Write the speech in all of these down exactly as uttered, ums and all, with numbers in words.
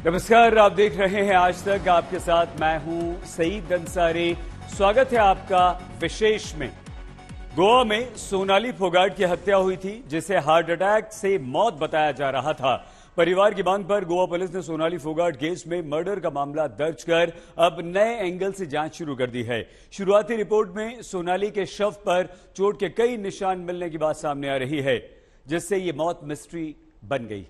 नमस्कार, आप देख रहे हैं आज तक। आपके साथ मैं हूं सईद अंसारी। स्वागत है आपका विशेष में। गोवा में सोनाली फोगाट की हत्या हुई थी, जिसे हार्ट अटैक से मौत बताया जा रहा था। परिवार की मांग पर गोवा पुलिस ने सोनाली फोगाट केस में मर्डर का मामला दर्ज कर अब नए एंगल से जांच शुरू कर दी है। शुरुआती रिपोर्ट में सोनाली के शव पर चोट के कई निशान मिलने की बात सामने आ रही है, जिससे ये मौत मिस्ट्री बन गई।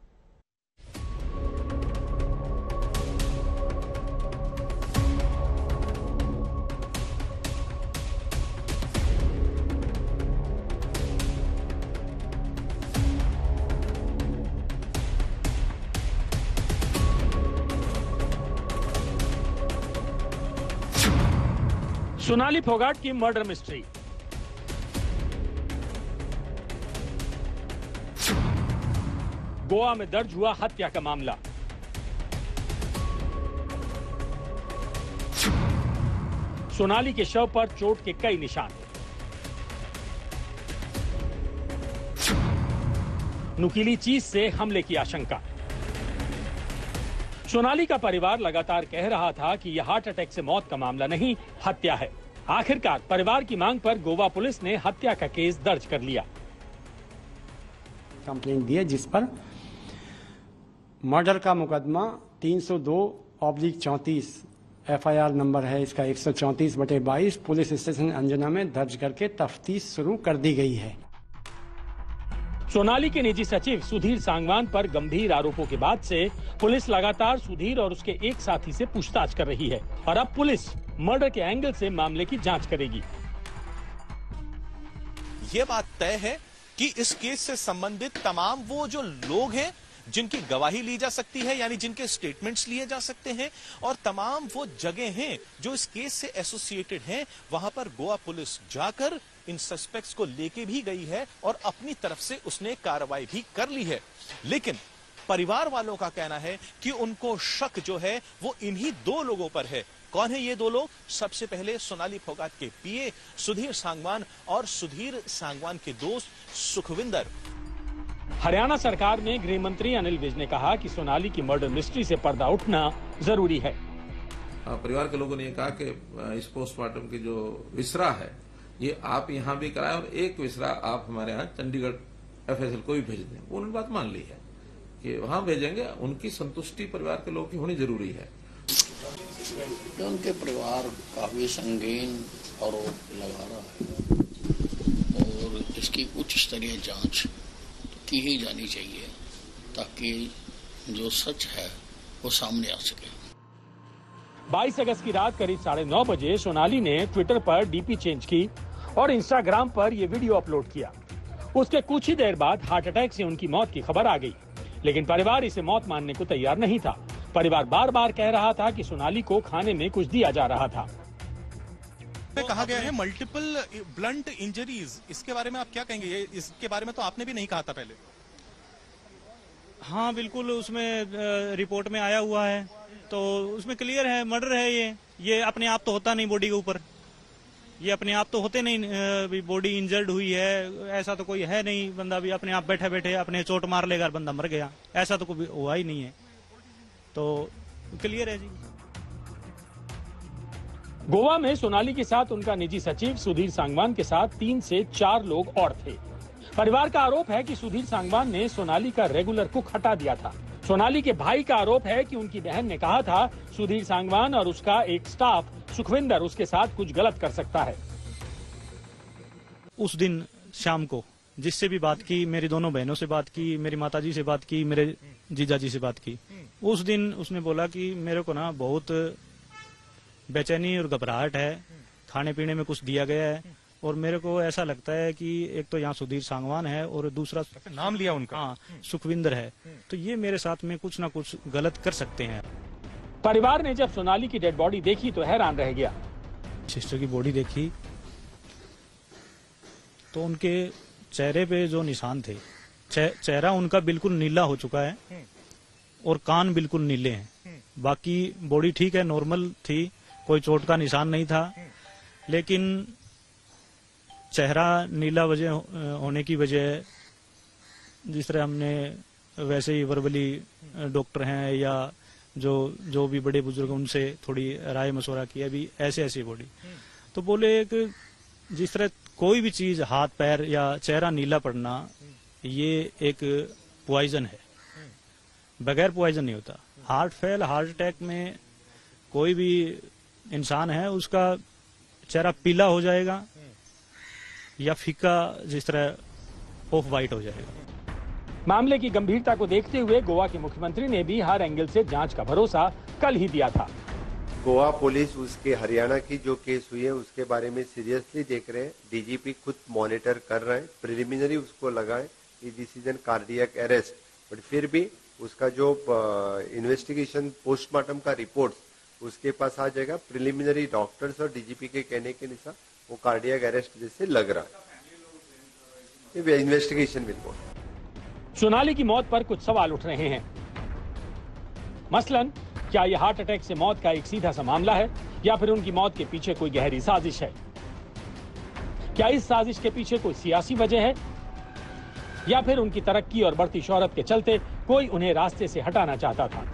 सोनाली फोगाट की मर्डर मिस्ट्री। गोवा में दर्ज हुआ हत्या का मामला। सोनाली के शव पर चोट के कई निशान। नुकीली चीज से हमले की आशंका। सोनाली का परिवार लगातार कह रहा था कि यह हार्ट अटैक से मौत का मामला नहीं, हत्या है। आखिरकार परिवार की मांग पर गोवा पुलिस ने हत्या का केस दर्ज कर लिया। कंप्लेंट दी है जिस पर मर्डर का मुकदमा तीन सौ दो ऑब्लिक चौंतीस एफआईआर नंबर है इसका एक सौ चौंतीस बटे बाईस पुलिस स्टेशन अंजना में दर्ज करके तफ्तीश शुरू कर दी गई है। सोनाली के निजी सचिव सुधीर सांगवान पर गंभीर आरोपों के बाद से पुलिस लगातार सुधीर और उसके एक साथी से पूछताछ कर रही है और अब पुलिस मर्डर के एंगल से मामले की जांच करेगी। ये बात तय है कि इस केस से संबंधित तमाम वो जो लोग हैं जिनकी गवाही ली जा सकती है, यानी जिनके स्टेटमेंट्स लिए जा सकते हैं, और तमाम वो जगह हैं जो इस केस से एसोसिएटेड हैं, वहां पर गोवा पुलिस जाकर इन सस्पेक्ट्स को लेके भी गई है और अपनी तरफ से उसने कार्रवाई भी कर ली है। लेकिन परिवार वालों का कहना है कि उनको शक जो है वो इन्हीं दो लोगों पर है। कौन है ये दो लोग? सबसे पहले सोनाली फोगाट के पीए सुधीर सांगवान और सुधीर सांगवान के दोस्त सुखविंदर। हरियाणा सरकार में गृह मंत्री अनिल विज ने कहा कि सोनाली की मर्डर मिस्ट्री से पर्दा उठना जरूरी है। परिवार के लोगों ने कहा कि इस पोस्टमार्टम की जो विसरा है ये आप यहाँ भी कराएं और एक विसरा आप हमारे यहाँ चंडीगढ़ एफएसएल को भी भेज दें। उन्होंने बात मान ली है कि वहां भेजेंगे। उनकी संतुष्टि परिवार के लोगों की होनी जरूरी है। उनके परिवार काफी संगीन आरोप लगा रहा है और इसकी उच्च स्तरीय जांच की ही जानी चाहिए ताकि जो सच है वो सामने आ सके। बाईस अगस्त की रात करीब साढ़े नौ बजे सोनाली ने ट्विटर पर डीपी चेंज की और इंस्टाग्राम पर यह वीडियो अपलोड किया। उसके कुछ ही देर बाद हार्ट अटैक से उनकी मौत की खबर आ गई, लेकिन परिवार इसे मौत मानने को तैयार नहीं था। परिवार बार बार कह रहा था कि सोनाली को खाने में कुछ दिया जा रहा था। कहा गया है मल्टीपल ब्लंट इंजरीज, इसके बारे में आप क्या कहेंगे? ये इसके बारे में तो आपने भी नहीं कहा था पहले। हाँ बिल्कुल, उसमें रिपोर्ट में आया हुआ है तो उसमें क्लियर है मर्डर है। ये ये अपने आप तो होता नहीं बॉडी के ऊपर, ये अपने आप तो होते नहीं। बॉडी इंजर्ड हुई है ऐसा तो कोई है नहीं। बंदा भी अपने आप बैठे बैठे अपने चोट मार लेगा, बंदा मर गया, ऐसा तो कोई हुआ ही नहीं है। तो क्लियर है जी। गोवा में सोनाली के साथ उनका निजी सचिव सुधीर सांगवान के साथ तीन से चार लोग और थे। परिवार का आरोप है कि सुधीर सांगवान ने सोनाली का रेगुलर कुक हटा दिया था। सोनाली के भाई का आरोप है कि उनकी बहन ने कहा था सुधीर सांगवान और उसका एक स्टाफ सुखविंदर उसके साथ कुछ गलत कर सकता है। उस दिन शाम को जिससे भी बात की, मेरी दोनों बहनों से बात की, मेरी माताजी से बात की, मेरे जीजाजी से बात की, उस दिन उसने बोला कि मेरे को ना बहुत बेचैनी और घबराहट है, खाने पीने में कुछ दिया गया है और मेरे को ऐसा लगता है कि एक तो यहाँ सुधीर सांगवान है और दूसरा नाम लिया उनका, हाँ सुखविंदर है, तो ये मेरे साथ में कुछ ना कुछ गलत कर सकते हैं। परिवार ने जब सोनाली की डेड बॉडी देखी तो हैरान रह गया। सिस्टर की बॉडी देखी तो उनके चेहरे पे जो निशान थे, चेहरा उनका बिल्कुल नीला हो चुका है और कान बिल्कुल नीले हैं। बाकी बॉडी ठीक है, नॉर्मल थी, कोई चोट का निशान नहीं था, लेकिन चेहरा नीला वजह होने की वजह जिस तरह हमने वैसे ही वर्बली डॉक्टर हैं या जो जो भी बड़े बुजुर्ग उनसे थोड़ी राय मशवरा किया भी ऐसे ऐसी बॉडी, तो बोले कि जिस तरह कोई भी चीज हाथ पैर या चेहरा नीला पड़ना ये एक पॉइजन है, बगैर पॉइजन नहीं होता। हार्ट फेल हार्ट अटैक में कोई भी इंसान है उसका चेहरा पीला हो जाएगा या फीका जिस तरह ऑफ वाइट हो जाएगा। मामले की गंभीरता को देखते हुए गोवा के मुख्यमंत्री ने भी हर एंगल से जांच का भरोसा कल ही दिया था। गोवा पुलिस उसके हरियाणा की जो केस हुई है उसके बारे में सीरियसली देख रहे हैं। डीजीपी खुद मॉनिटर कर रहे हैं। प्रिलिमिनरी उसको लगाए कि this is an cardiac arrest, but फिर भी उसका जो इन्वेस्टिगेशन पोस्टमार्टम का रिपोर्ट उसके पास आ जाएगा। प्रिलिमिनरी डॉक्टर्स और डीजीपी के कहने के अनुसार वो कार्डियक अरेस्ट जैसे लग रहा है। Investigation report. सोनाली की मौत पर कुछ सवाल उठ रहे हैं। मसलन, क्या यह हार्ट अटैक से मौत का एक सीधा सा मामला है या फिर उनकी मौत के पीछे कोई गहरी साजिश है? क्या इस साजिश के पीछे कोई सियासी वजह है या फिर उनकी तरक्की और बढ़ती शोहरत के चलते कोई उन्हें रास्ते से हटाना चाहता था?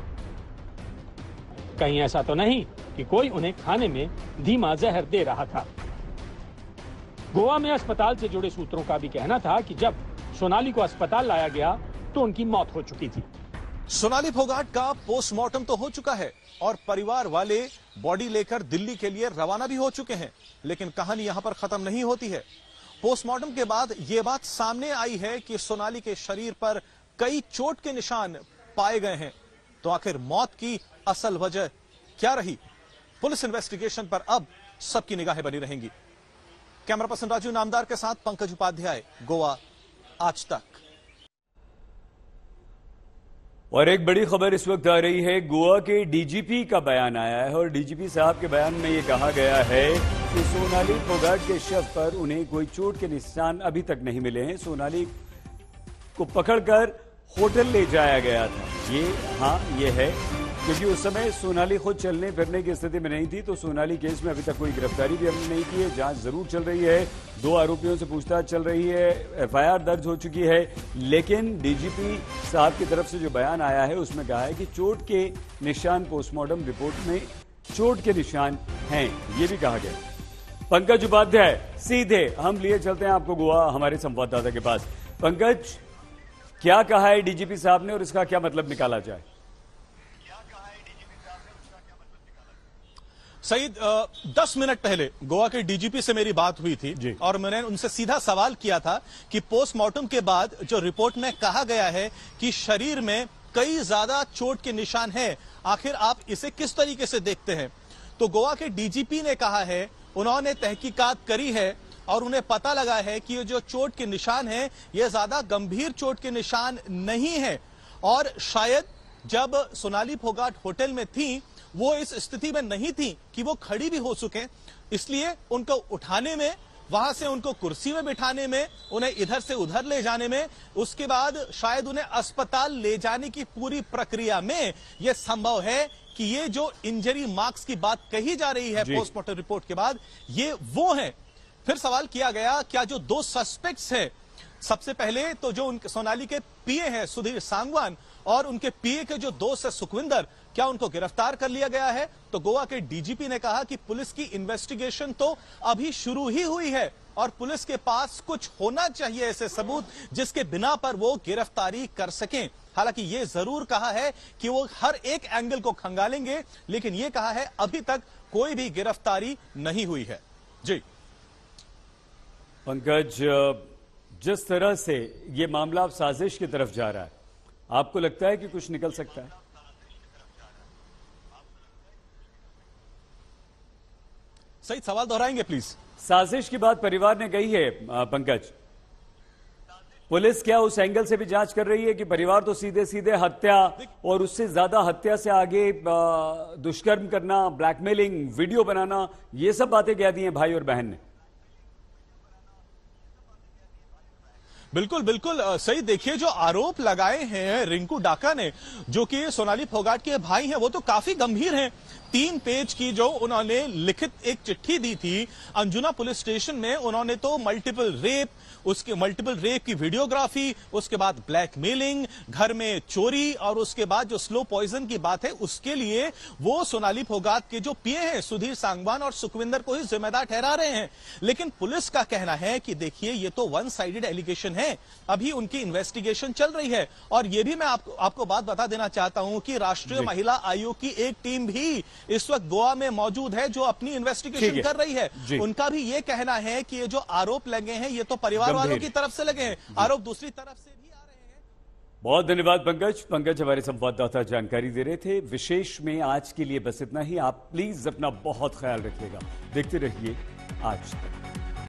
कहीं ऐसा तो नहीं कि कोई उन्हें खाने में धीमा जहर दे रहा था? गोवा में अस्पताल से जुड़े सूत्रों का भी कहना था कि जब सोनाली को अस्पताल लाया गया तो उनकी मौत हो चुकी थी। सोनाली फोगाट का पोस्टमार्टम तो हो चुका है और परिवार वाले बॉडी लेकर दिल्ली के लिए रवाना भी हो चुके हैं, लेकिन कहानी यहां पर खत्म नहीं होती है। पोस्टमार्टम के बाद यह बात सामने आई है कि सोनाली के शरीर पर कई चोट के निशान पाए गए हैं। तो आखिर मौत की असल वजह क्या रही? पुलिस इन्वेस्टिगेशन पर अब सबकी निगाहें बनी रहेंगी। कैमरा पर्सन राजू नामदार के साथ पंकज उपाध्याय, गोवा आज तक। और एक बड़ी खबर इस वक्त आ रही है, गोवा के डीजीपी का बयान आया है और डीजीपी साहब के बयान में यह कहा गया है कि सोनाली फोगाट के शव पर उन्हें कोई चोट के निशान अभी तक नहीं मिले हैं। सोनाली को पकड़कर होटल ले जाया गया था। ये हाँ ये है, क्योंकि उस समय सोनाली खुद चलने फिरने की स्थिति में नहीं थी। तो सोनाली केस में अभी तक कोई गिरफ्तारी भी हमने नहीं की है। जांच जरूर चल रही है, दो आरोपियों से पूछताछ चल रही है, एफआईआर दर्ज हो चुकी है। लेकिन डीजीपी साहब की तरफ से जो बयान आया है उसमें कहा है कि चोट के निशान पोस्टमार्टम रिपोर्ट में चोट के निशान हैं, ये भी कहा गया। पंकज उपाध्याय, सीधे हम लिए चलते हैं आपको गोवा हमारे संवाददाता के पास। पंकज, क्या कहा है डीजीपी साहब ने और इसका क्या मतलब निकाला जाए? सईद, दस मिनट पहले गोवा के डीजीपी से मेरी बात हुई थी और मैंने उनसे सीधा सवाल किया था कि पोस्टमार्टम के बाद जो रिपोर्ट में कहा गया है कि शरीर में कई ज्यादा चोट के निशान हैं, आखिर आप इसे किस तरीके से देखते हैं? तो गोवा के डीजीपी ने कहा है उन्होंने तहकीकात करी है और उन्हें पता लगा है कि ये जो चोट के निशान हैं ये ज्यादा गंभीर चोट के निशान नहीं है और शायद जब सोनाली फोगाट होटल में थी वो इस स्थिति में नहीं थी कि वो खड़ी भी हो सके, इसलिए उनको उठाने में, वहां से उनको कुर्सी में बिठाने में, उन्हें इधर से उधर ले जाने में, उसके बाद शायद उन्हें अस्पताल ले जाने की पूरी प्रक्रिया में यह संभव है कि ये जो इंजरी मार्क्स की बात कही जा रही है पोस्टमार्टम रिपोर्ट के बाद, ये वो है। फिर सवाल किया गया क्या जो दो सस्पेक्ट्स है, सबसे पहले तो जो उनके सोनाली के पीए हैं सुधीर सांगवान और उनके पीए के जो दोस्त है सुखविंदर, क्या उनको गिरफ्तार कर लिया गया है? तो गोवा के डीजीपी ने कहा कि पुलिस की इन्वेस्टिगेशन तो अभी शुरू ही हुई है और पुलिस के पास कुछ होना चाहिए ऐसे सबूत जिसके बिना पर वो गिरफ्तारी कर सकें। हालांकि ये जरूर कहा है कि वो हर एक एंगल को खंगालेंगे, लेकिन ये कहा है अभी तक कोई भी गिरफ्तारी नहीं हुई है। जी पंकज, जिस तरह से ये मामला अब साजिश की तरफ जा रहा है, आपको लगता है कि कुछ निकल सकता है? सही सवाल दोहराएंगे प्लीज। साजिश की बात परिवार ने कही है पंकज, पुलिस क्या उस एंगल से भी जांच कर रही है कि परिवार तो सीधे सीधे हत्या और उससे ज्यादा हत्या से आगे दुष्कर्म करना, ब्लैकमेलिंग, वीडियो बनाना, ये सब बातें कह दी हैं भाई और बहन ने। बिल्कुल बिल्कुल अ, सही। देखिए, जो आरोप लगाए हैं रिंकू डाका ने, जो कि सोनाली फोगाट के भाई हैं, वो तो काफी गंभीर हैं। तीन पेज की जो उन्होंने लिखित एक चिट्ठी दी थी अंजुना पुलिस स्टेशन में, उन्होंने तो मल्टीपल रेप, उसके मल्टीपल रेप की वीडियोग्राफी, उसके बाद ब्लैकमेलिंग, घर में चोरी, और उसके बाद जो स्लो पॉइजन की बात है उसके लिए वो सोनाली फोगाट के जो पीए हैं सुधीर सांगवान और सुखविंदर को ही जिम्मेदार ठहरा रहे हैं। लेकिन पुलिस का कहना है कि देखिए, ये तो वन साइडेड एलिगेशन है, अभी उनकी इन्वेस्टिगेशन चल रही है। और ये भी मैं आपको आपको बात बता देना चाहता हूं कि राष्ट्रीय महिला आयोग की एक टीम भी इस वक्त गोवा में मौजूद है जो अपनी इन्वेस्टिगेशन कर रही है। उनका भी ये कहना है कि ये जो आरोप लगे हैं ये तो परिवार वालों की तरफ से लगे हैं, आरोप दूसरी तरफ से भी आ रहे हैं। बहुत धन्यवाद पंकज। पंकज हमारे संवाददाता जानकारी दे रहे थे। विशेष में आज के लिए बस इतना ही। आप प्लीज अपना बहुत ख्याल रखिएगा। देखते रहिए आज तक।